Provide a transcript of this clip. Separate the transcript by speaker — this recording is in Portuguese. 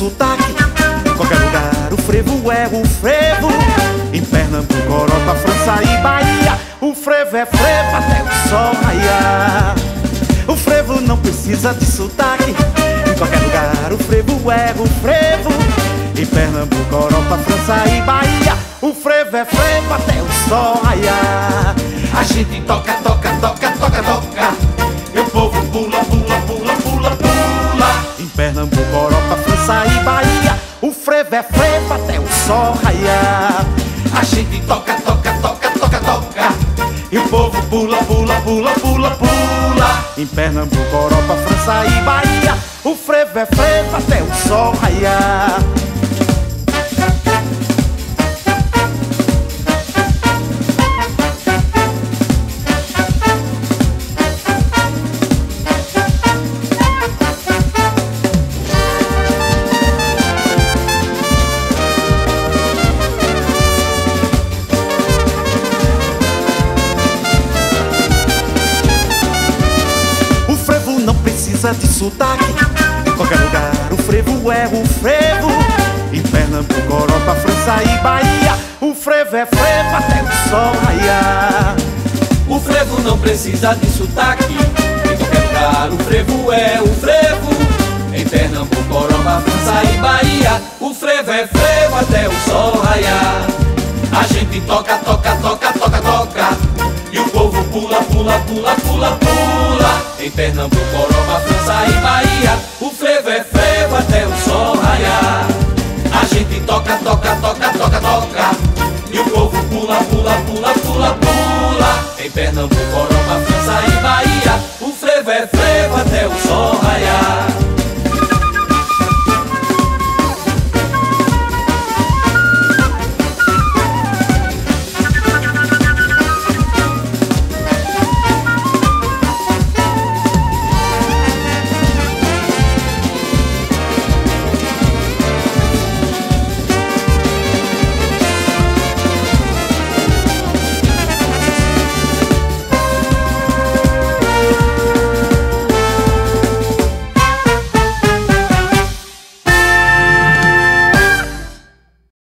Speaker 1: sotaque. Em qualquer lugar o frevo é o frevo. Em Pernambuco, Europa, França e Bahia, o frevo é frevo até o sol raiar. O frevo não precisa de sotaque. Em qualquer lugar o frevo é o frevo. Em Pernambuco, Europa, França e Bahia, o frevo é frevo até o sol raiar. A gente toca, toca, toca, toca, toca, e o povo pula, pula, pula, pula, pula. Em Pernambuco, Europa, França e Bahia, o frevo é frevo até o sol raiar. A gente toca, toca, toca, toca, toca, e o povo pula, pula, pula, pula, pula. Em Pernambuco, Europa, França e Bahia, o frevo é frevo até o sol raiar. De sotaque, em qualquer lugar o frevo é o frevo. Em Pernambuco, Europa, França e Bahia, o frevo é frevo até o sol raiar.
Speaker 2: O frevo não precisa de sotaque. Em qualquer lugar o frevo é o frevo. Em Pernambuco, Europa, França e Bahia, o frevo é frevo até o sol raiar. A gente toca, toca, toca, toca, toca, e o povo pula, pula, pula, pula, pula. Em Pernambuco, Europa, França e Bahia, o frevo é frevo até o sol raiar. A gente toca, toca, toca, toca, toca,